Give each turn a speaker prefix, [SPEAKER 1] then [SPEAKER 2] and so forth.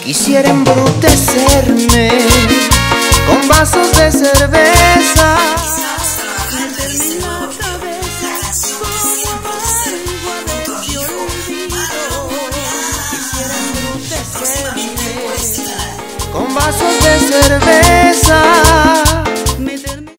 [SPEAKER 1] Quisiera embrutecerme con vasos de cerveza. Con vasos de cerveza